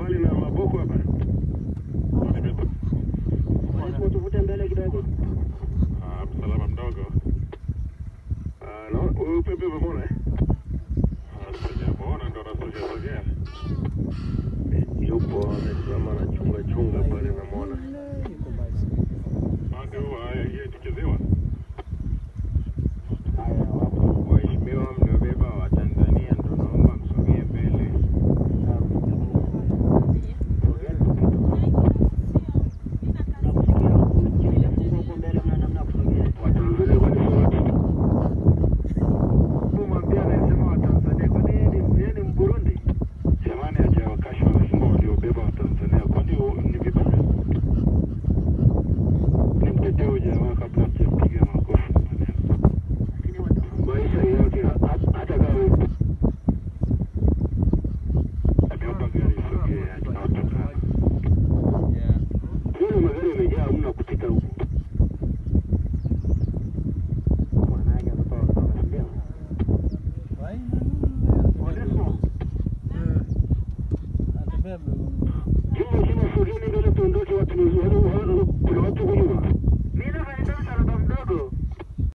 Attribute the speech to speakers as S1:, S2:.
S1: mbali na maboko hapa. Lazima tuvute mbele kidogo. Msalama mdogo. Naona upepe umeona eh? Sijamuona ndo anasogea. Yupo amesimama na chunga